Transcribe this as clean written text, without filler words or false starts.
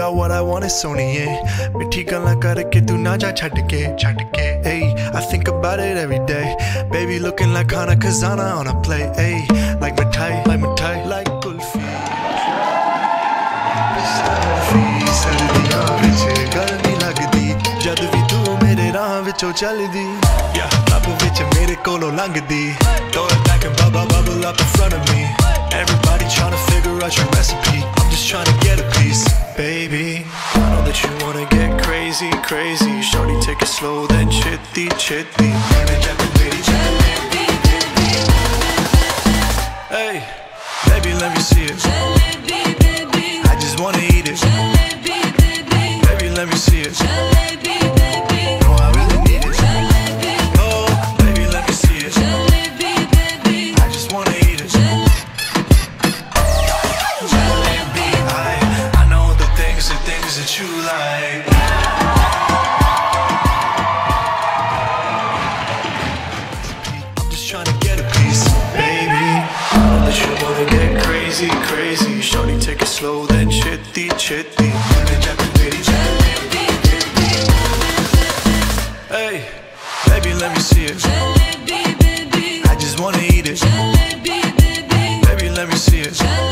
got what I want, it's only it. Mithi galan karke tu na ja chhad ke. Hey, I think about it every day. Baby looking like Khana Khazana on a plate. Hey, like mithai, like kulfi. Sardiyan vich garmi lagdi, jad vi tu mere raah vichon chaldi. Rab vich mere kolon langdi. Throw it back and bubble up in front of me. Everybody trying to figure out your recipe. I'm just trying to get a piece. Baby, I know that you wanna get crazy. Shorty, take it slow, then chitty. Hey, baby, let me see it. I just wanna eat it. Baby, let me see it. No, I really need it. Oh, baby, let me see it. I just wanna eat it. I know the things that you like. I'm just trying to get a piece. Baby, I know that you wanna get crazy. Shorty, take it slow, then chitty. Hey, baby, let me see it. I just wanna eat it. Baby, let me see it.